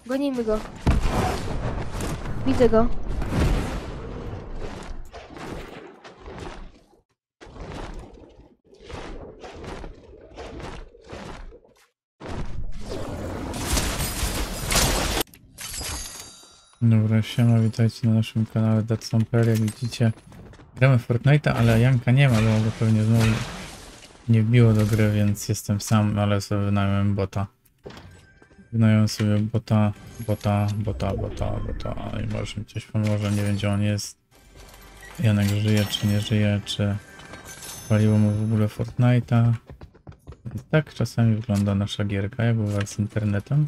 Gonimy go. Widzę go. Dobra, siema, witajcie na naszym kanale Datsomper. Jak widzicie, gramy w Fortnite'a, ale Janka nie ma, bo go pewnie znowu nie wbiło do gry, więc jestem sam, ale sobie wynająłem bota. Wynająłem sobie bota i może mi coś pomoże, nie wiem gdzie on jest. Janek żyje czy nie żyje, czy paliło mu w ogóle Fortnite'a. Więc tak czasami wygląda nasza gierka, jak u was z internetem.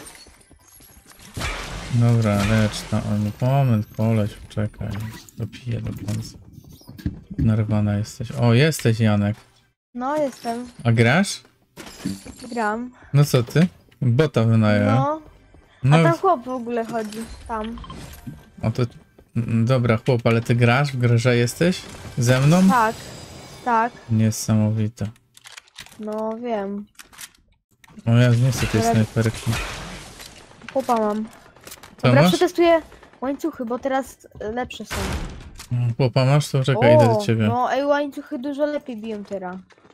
Dobra, lecz tam, moment, koleś, czekaj, dopiję do końca. Narwana jesteś. O, jesteś Janek. No, jestem. A grasz? Gram. No co ty? Bota wynająłem. No. No, A tam chłop w ogóle chodzi. Tam. o to... Dobra chłop, ale ty grasz w grze jesteś? Ze mną? Tak. Tak. Niesamowite. No, wiem. O ja nie chcę tej snajperki. Chłopa mam. Co Dobra, masz? przetestuję łańcuchy, bo teraz lepsze są. Chłopa masz? To czekaj, idę do ciebie. No, łańcuchy dużo lepiej biją teraz.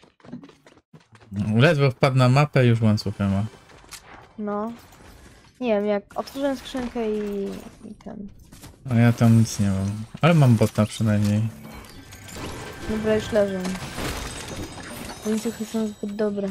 Ledwo wpadł na mapę, już łańcuchy ma. No. Nie wiem, jak otworzyłem skrzynkę i ten. A ja tam nic nie mam. Ale mam bota przynajmniej. Dobra, już leżą. Łańcuchy są zbyt dobre.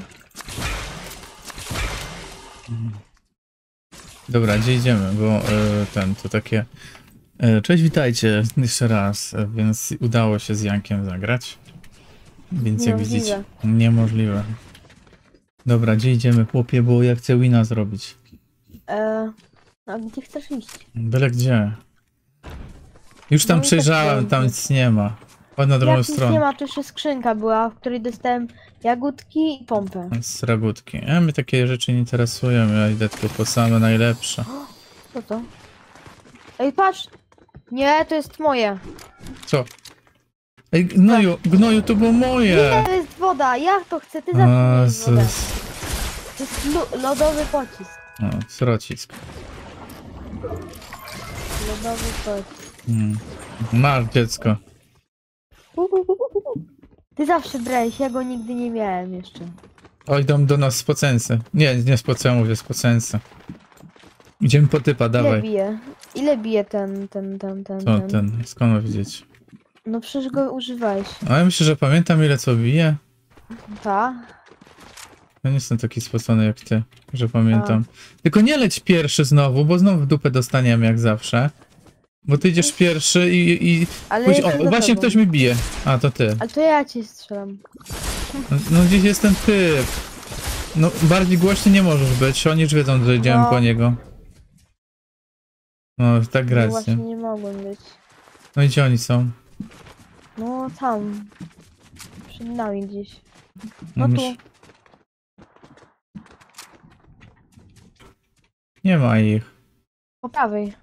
Dobra, gdzie idziemy, bo to takie... cześć, witajcie jeszcze raz, więc udało się z Jankiem zagrać. Więc jak widzicie, niemożliwe. Dobra, gdzie idziemy chłopie, bo ja chcę wina zrobić. A gdzie chcesz iść? Byle gdzie. Już tam No i tak przejrzałem, tam nic nie ma. Chodź na drugą Jak nic stronę. nie ma, to jeszcze skrzynka była, w której dostałem jagódki i pompę. Z ragutki. Mnie takie rzeczy nie interesują, ja idę tylko po same najlepsze. Co to? Ej, patrz! Nie, to jest moje. Co? Ej, gnoju, to było moje! Nie, to jest woda, ja to chcę, ty zawsze miałeś wodę. Jezus. To jest lodowy pocisk. O, srocisk. Lodowy pocisk. Masz dziecko. Ty zawsze brałeś, ja go nigdy nie miałem jeszcze. Oj, idą do nas spocensy. Nie spocę, mówię spocensy. Idziemy po typa, Ile dawaj. bije? Ile bije ten? Co ten? Skąd ma wiedzieć? No przecież go używałeś. A ja myślę, że pamiętam ile co bije. Ta? Ja nie jestem taki spocony jak ty, że pamiętam. Tylko nie leć pierwszy znowu, bo znowu w dupę dostaniemy jak zawsze. Bo ty idziesz pierwszy i... Ale Pójdź, jestem o, za właśnie tobą. ktoś mi bije. A, to ty. Ale to ja cię strzelam. No gdzieś jest ten typ. No bardziej głośny nie możesz być, oni już wiedzą, że idziemy No. po niego. No, tak No grać, właśnie nie? nie mogłem być. No i gdzie oni są? No tam. Przed nami gdzieś. No, No tu. Nie ma ich. Po prawej.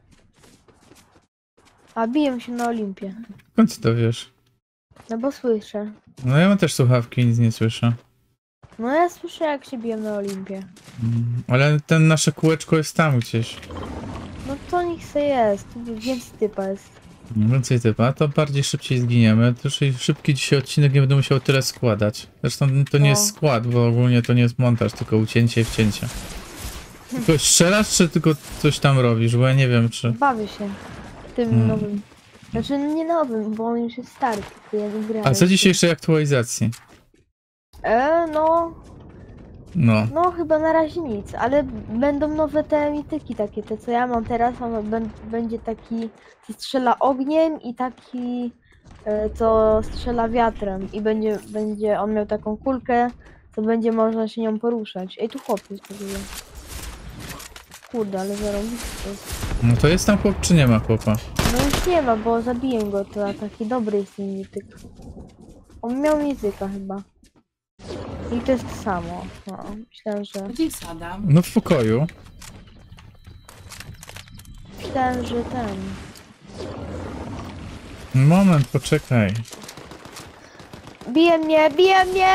A biję się na Olimpie. Skąd ty to wiesz? No bo słyszę. No ja mam też słuchawki, nic nie słyszę. No ja słyszę jak się biję na Olimpie. Ale ten nasze kółeczko jest tam gdzieś. No to niech se jest. Tu więcej typa jest. Więcej typa, to bardziej szybciej zginiemy. To już szybki dzisiaj odcinek, nie będę musiał tyle składać. Zresztą to nie jest skład, bo ogólnie to nie jest montaż, tylko ucięcie i wcięcie. Tylko strzelasz, czy tylko coś tam robisz? Bo ja nie wiem, czy... Bawię się. Tym nowym. Znaczy nie nowym, bo on już jest stary. Ja nie grałem. A co dzisiejszej aktualizacji? No No. No chyba na razie nic, ale będą nowe te mityki takie, te co ja mam teraz, będzie taki, co strzela ogniem i taki, co strzela wiatrem i będzie on miał taką kulkę, co będzie można się nią poruszać. Ej, tu chłop jest w ogóle. Kurde, ale zarąbisty jest. No to jest tam chłop, czy nie ma chłopa? No już nie ma, bo zabiję go, to taki dobry jest ten mityk. On miał mityka chyba. I to jest to samo. No, myślałem, że... Gdzie jest Adam? No w pokoju. Myślałem, że ten... Moment, poczekaj. Bije mnie, bije mnie!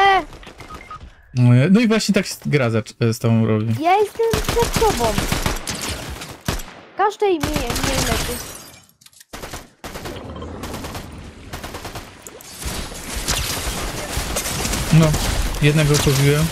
No i właśnie tak gra z tobą robi. Ja jestem przed tobą. Każdej mniej lepiej. No, jednego pobiłem.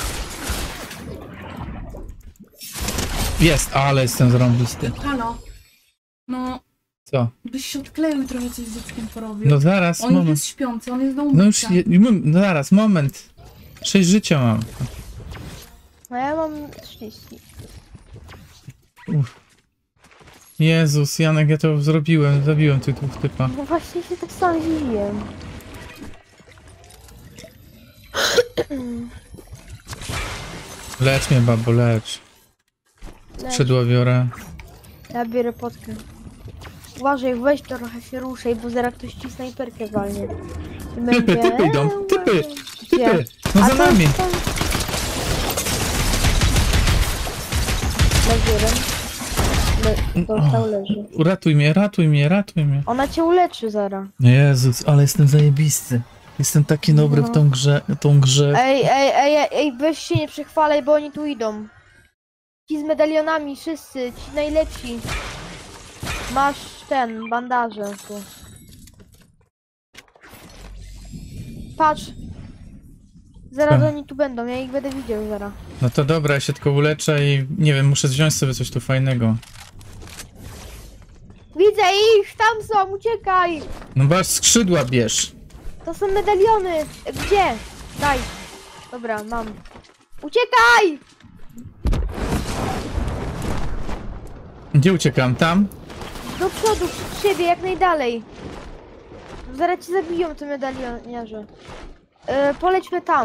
Jest, ale jestem zarąbisty. Halo. No, Co? byś się odkleił i trochę coś z dzieckiem porobił. No zaraz, On moment. jest śpiący, on jest do No już, umycia. no zaraz, moment. 6 życia mam. No ja mam 30. Uff. Jezus, Janek, ja to zrobiłem, zabiłem tych dwóch typa. No właśnie się tak sam dziwiłem. Lecz mnie, babo, lecz. Skrzydła biorę. Ja biorę potkę. Uważaj, weź trochę się ruszaj, bo zaraz ktoś ci snajperkę walnie. I Typy, będzie... typy idą, typy, Gdzie? typy. No A za to nami. jest tam- Leży jeden. Dostał, leży. Ratuj mnie, ratuj mnie, ratuj mnie. Ona cię uleczy zaraz. Jezus, ale jestem zajebisty. Jestem taki dobry w tą grze. Ej, weź się nie przechwalaj, bo oni tu idą. Ci z medalionami, wszyscy, ci najlepsi. Masz bandaże tu. Patrz. Zaraz Co? oni tu będą, ja ich będę widział zaraz. No to dobra, ja się tylko uleczę i nie wiem, muszę wziąć sobie coś tu fajnego. Widzę ich, tam są, uciekaj! No masz skrzydła bierz. To są medaliony! Gdzie? Daj. Dobra, mam. Uciekaj! Gdzie uciekam? Tam? Do przodu, przed siebie, jak najdalej. Zaraz cię zabiją te medalioniarze. Polećmy tam.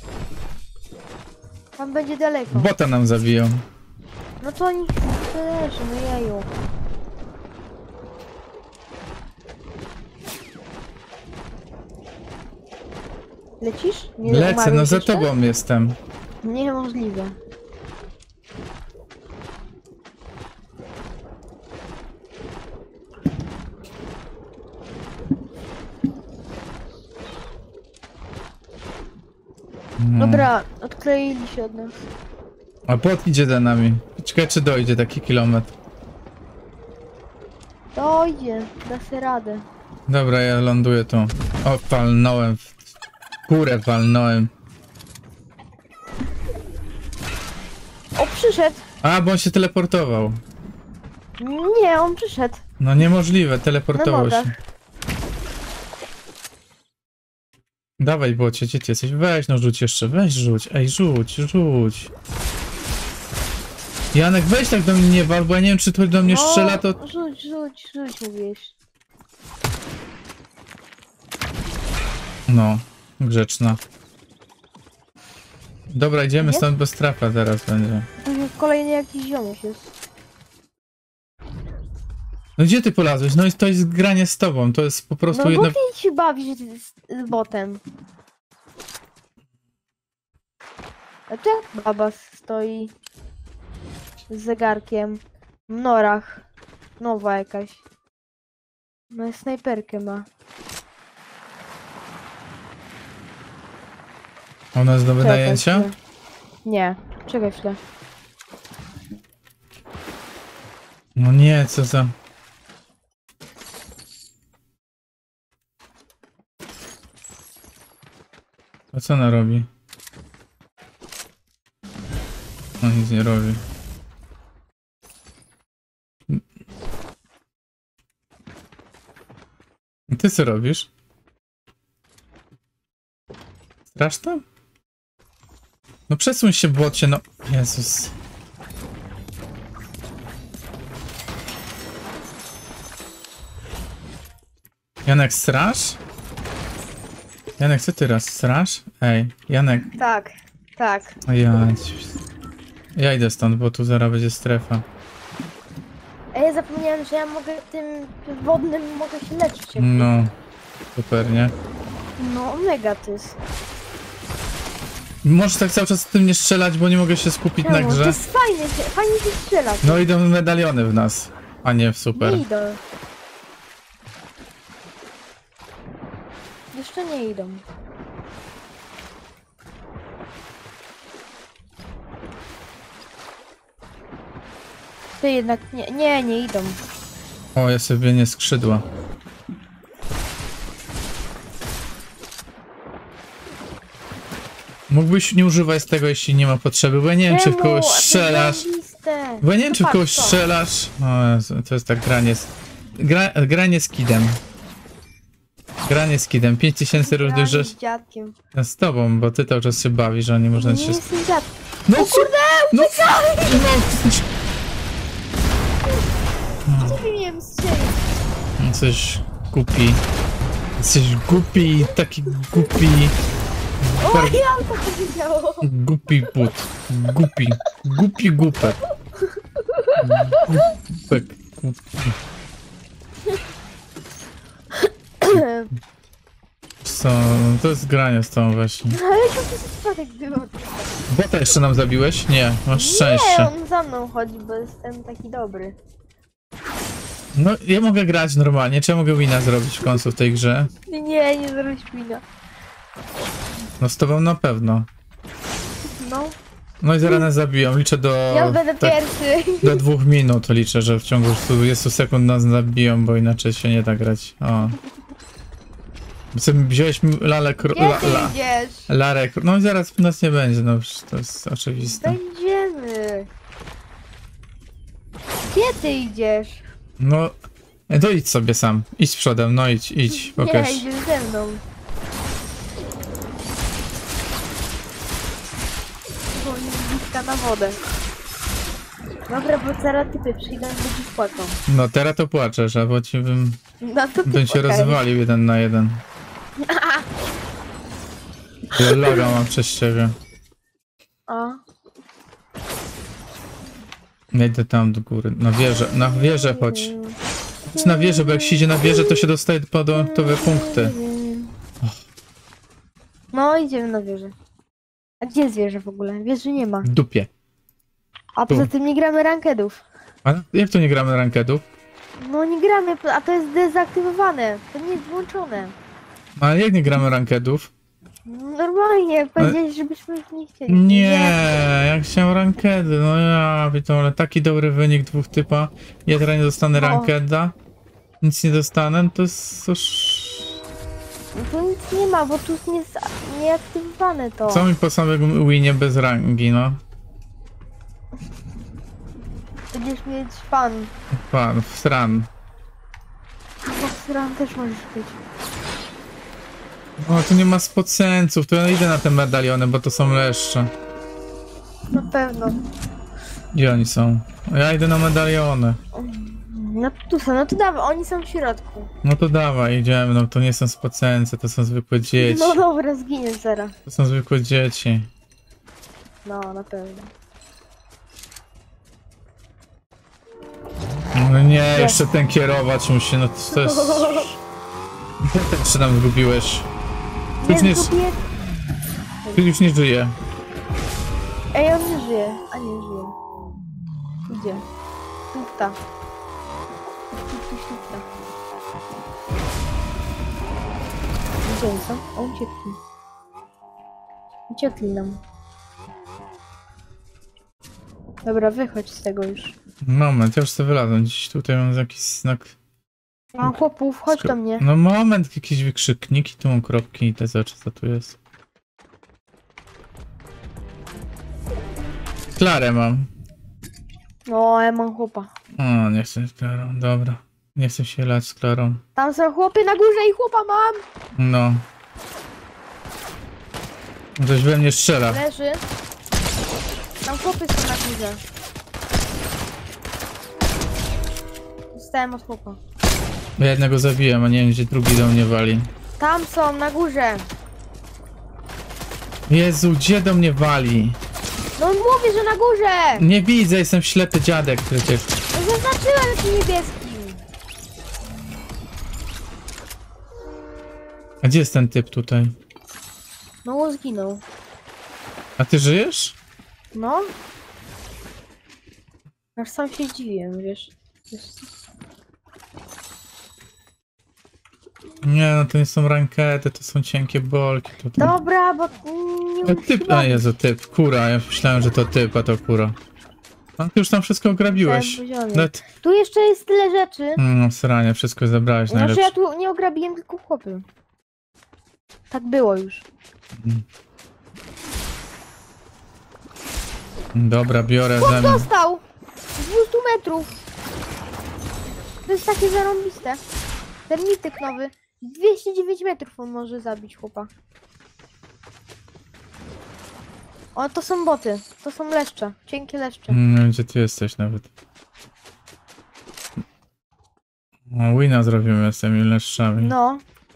Tam będzie daleko. Bota nam zabiją. No to oni leży, no jeju. Lecisz? Nie Lecę, umarłeś no za jeszcze? tobą jestem. Niemożliwe. No. Dobra, odkleili się od nas. A bot idzie za nami. Czekaj, czy dojdzie taki kilometr. Dojdzie, da się radę. Dobra, ja ląduję tu. O, walnąłem. W górę walnąłem. O, przyszedł! A, bo on się teleportował. Nie, on przyszedł. No niemożliwe, Na teleportował nogach. się. Dawaj, bocie, gdzie ty jesteś? Weź, no rzuć jeszcze, weź rzuć. Ej, rzuć, rzuć. Janek, weź tak do mnie nie wal, bo ja nie wiem, czy to do mnie strzela, to... Rzuć, mówisz. No, grzeczna. Dobra, idziemy Jest? stąd, bo strefa teraz będzie. To już kolejny jakiś ziomuś jest. No gdzie ty polazłeś? No i to jest granie z tobą, to jest po prostu No jedno... bo ty się bawisz z botem. A tu jak baba stoi z zegarkiem w norach. Nowa jakaś. No snajperkę ma. A u nas do wynajęcia? chwilę. Nie, czekaj chwilę. No nie, co za... A co ona robi? On nic nie robi. Ty co robisz? Strasz to? No przesuń się, bocie, no... Jezus. Janek, strasz? Janek, co ty raz strasz? Ej, Janek, Tak, tak. a ja idę stąd, bo tu zaraz będzie strefa. A ja zapomniałem, że ja mogę tym wodnym mogę się leczyć. Jak... No, super, nie? No, mega to jest. Możesz tak cały czas z tym nie strzelać, bo nie mogę się skupić na Czemu? To grze. jest fajnie, fajnie się strzela. No idą medaliony w nas, a nie w super. Nie idą. Jeszcze nie idą. Ty jednak nie idą. O, ja sobie nie skrzydła. Mógłbyś nie używać tego, jeśli nie ma potrzeby, bo ja nie wiem, czy w kogoś A to strzelasz. zajebiste. Bo ja nie wiem, czy w Patrz, kogoś to. strzelasz. O Jezu, to jest tak granie z... granie z kidem. Granie z kidem. 5000 różnych Granie rzeczy. z dziadkiem. Z tobą, bo ty cały czas się bawisz, że nie można Nie się... jestem dziadkiem. No O kurde! No, Nie wiem, strzelić. no. Jesteś głupi. Jesteś głupi, taki głupi. O, ja to powiedziało. Głupi but. Głupi. Głupi głupek. Głupek. Głupi. Co? To jest granie z tą właśnie. Ale to jest przypadek było. Bota jeszcze nam zabiłeś? Nie, masz Nie, szczęście. on za mną chodzi, bo jestem taki dobry. No, ja mogę grać normalnie. Czy ja mogę wina zrobić w końcu w tej grze? Nie zrobić wina. No z tobą na pewno. No, No i zaraz nas zabiją. Liczę do... ja będę tak, pierwszy. do 2 minut liczę, że w ciągu 20 sekund nas zabiją, bo inaczej się nie da grać. O. Co, wziąłeś mi lalę Gdzie ty idziesz? Larę, no i zaraz nas nie będzie, no przecież to jest oczywiste. Będziemy. Gdzie ty idziesz? No, to idź sobie sam. Idź przodem, no idź, pokaż. Nie, idziesz ze mną. Bo nie bliska na wodę. Dobra, bo zaraz typy przyjdą i będziesz płakał. No teraz to płaczesz, albo ci bym No to ty się płakaj. rozwalił 1 na 1. Ja loga mam przez ciebie. A, Ja idę tam do góry, na wieżę chodź. Chodź na wieżę, bo jak się idzie na wieżę, to się dostaje podołętowe punkty. no idziemy na wieżę. A gdzie jest wieża w ogóle? Wieży nie ma. W dupie. A poza tym nie gramy rankedów. A jak to nie gramy rankedów? No nie gramy, a to jest dezaktywowane. To nie jest włączone. No ale jak nie gramy rankedów? Normalnie, powiedziałeś, żebyśmy już nie chcieli. Nie, jak się rankedy, no ja ale taki dobry wynik 2 typa. Ja teraz nie dostanę No. rankeda. Nic nie dostanę, to jest cóż... No tu nic nie ma, bo tu jest nieaktywowane to. Co mi po samym winie bez rangi, no. Będziesz mieć fan. Pan, sran. Boxeran też możesz być. No tu nie ma spocenców, to ja idę na te medaliony, bo to są leszcze. Na pewno. Gdzie oni są? Ja idę na medaliony. No tu są, no to dawaj, oni są w środku. No to dawaj, idziemy, no to nie są spocence, to są zwykłe dzieci. No dobra, zginiesz zaraz. To są zwykłe dzieci. No, na pewno. No nie, jeszcze ten kierować musi, no to jest... Jak jeszcze nam zgubiłeś? Tu już nie, zgubię. tu już nie żyje. Ej, on nie żyje. A nie żyje. Idzie. Tufta. Tufta. Gdzie oni są? O, uciekli. Uciekli nam. Dobra, wychodź z tego już. Moment, ja już sobie wylazłem. Dziś tutaj mam jakiś znak. Mam chłopów, chodź do mnie. No moment, jakieś wykrzykniki, tu mam kropki i te rzeczy, co tu jest. Klarę mam. No, ja mam chłopa. O, nie chcę z Klarą, dobra. Nie chcę się lać z Klarą. Tam są chłopy na górze i chłopa mam! No. Ktoś we mnie strzela. Leży. Tam chłopy są na górze. Dostałem od chłopa. Ja jednego zabiłem, a nie wiem, gdzie drugi do mnie wali. Tam są, na górze. Jezu, gdzie do mnie wali? No mówię, że na górze! Nie widzę, jestem ślepy dziadek przecież. No zaznaczyłem na tym niebieskim. A gdzie jest ten typ tutaj? No zginął. A ty żyjesz? No. Aż sam się dziwiłem, wiesz. Nie, no to nie są rankedy, to są cienkie bolki tutaj. Dobra, bo nie A typ, a Jezu, typ, kura, ja myślałem, że to typ, a to kura. No, ty już tam wszystko ograbiłeś. Ten poziomie. Nawet... Tu jeszcze jest tyle rzeczy. No, sranie, wszystko zabrałeś Znaczy najlepsze. ja tu nie ograbiłem, tylko chłopy. Tak było już. Dobra, biorę Chłop ze dostał! Z 200 metrów! To jest takie zarąbiste. Termityk nowy. 209 metrów on może zabić chłopa. O, to są boty. To są leszcze. Cienkie leszcze. Nie wiem, gdzie ty jesteś nawet. No, wina zrobimy z tymi leszczami. No.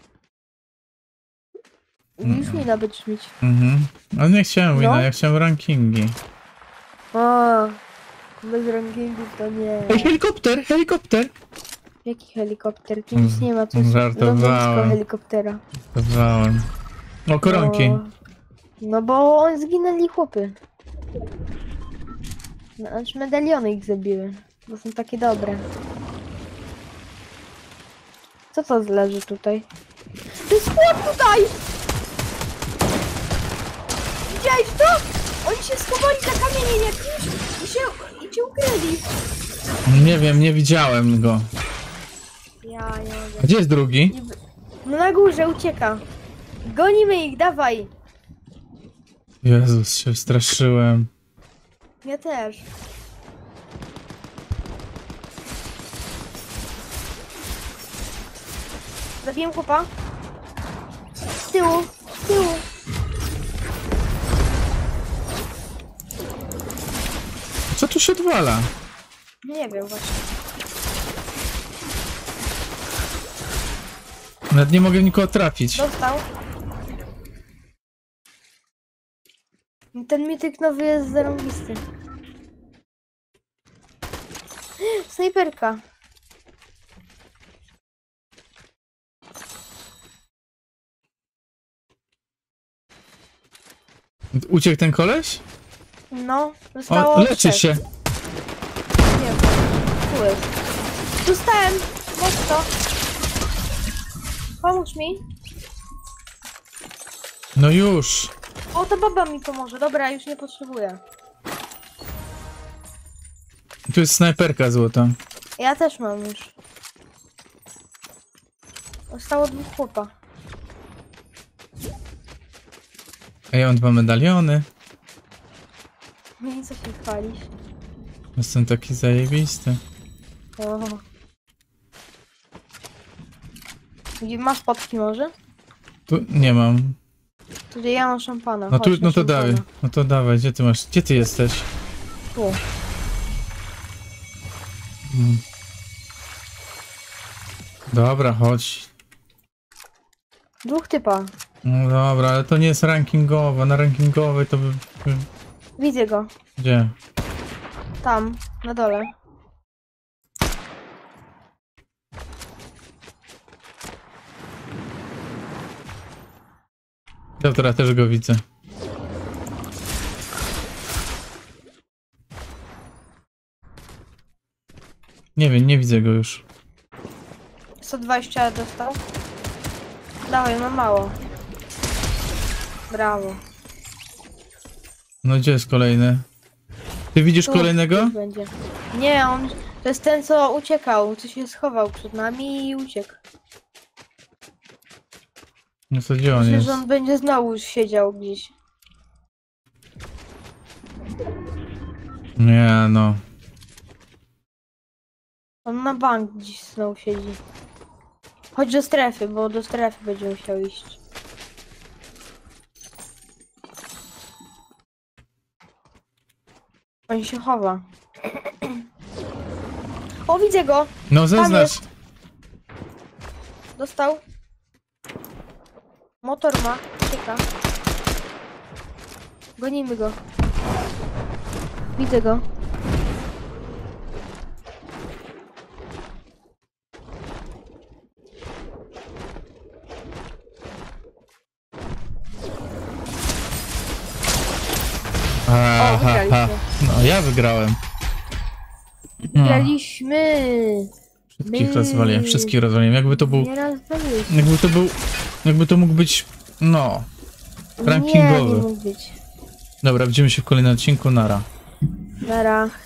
Już Mm. wina będziesz mieć. Mhm. Ale nie chciałem wina, No. ja chciałem rankingi. O, bez rankingów to nie. Ej, helikopter, helikopter! Jaki helikopter? Tu nic nie ma, tu jest Żartowałem. lądowisko helikoptera. Dawałem. O, koronki. No bo on zginęli chłopy. No, aż medaliony ich zabiły. Bo są takie dobre. Co to leży tutaj? To jest chłop tutaj! Widziałeś to? Oni się schowali za kamieniem jakimś i się ukryli. Nie wiem, nie widziałem go. Ja nie mogę. Gdzie jest drugi? No na górze ucieka. Gonimy ich, dawaj. Jezus, się straszyłem. Ja też. Zabiłem chłopa. Z tyłu, z tyłu. Co tu się odwala? Nie wiem właśnie. Nawet nie mogę nikogo trafić. Dostał. Ten mityk nowy jest zarąbisty. Snajperka. Uciekł ten koleś? No, zostało O, leczy trzech. się. Nie wiem. Tu jest. Dostałem. Mocno. Pomóż mi. No już. O, ta baba mi pomoże. Dobra, już nie potrzebuję. Tu jest snajperka złota. Ja też mam już. Zostało 2 chłopa. A ja mam 2 medaliony. No i co się chwalisz? Jestem taki zajebisty. O. Gdzie masz potki może? Tu nie mam. Tutaj ja mam szampana. No tu, Chodź na no to szampana. dawaj. No to dawaj, gdzie ty masz? Gdzie ty jesteś? Tu. Mm. Dobra, chodź. 2 typa. No dobra, ale to nie jest rankingowe. Na rankingowej to by... Widzę go. Gdzie? Tam, na dole. Dobra, też go widzę. Nie wiem, nie widzę go już. 120 dostał. Dawaj, mam mało. Brawo. No gdzie jest kolejny? Ty widzisz Tu, kolejnego? tu będzie. Nie, on... To jest ten, co uciekał, co się schował przed nami i uciekł. No to gdzie on Myślę, jest? że on będzie znowu siedział gdzieś. Nie no. On na bank gdzieś znowu siedzi. Chodź do strefy, bo do strefy będzie musiał iść. On się chowa. O, widzę go! No zaznacz. jest. Dostał. Motor ma. Czeka. Gonimy go. Widzę go. Ha, ha, ha. wygraliśmy. No ja wygrałem. No, Graliśmy. wszystkich rozwaliłem, wszystkich rozwaliłem. Jakby to był... Nie rozwaliliśmy. Jakby to był... Jakby to mógł być... No... Nie, rankingowy. nie mógł być. Dobra, widzimy się w kolejnym odcinku. Nara. Nara.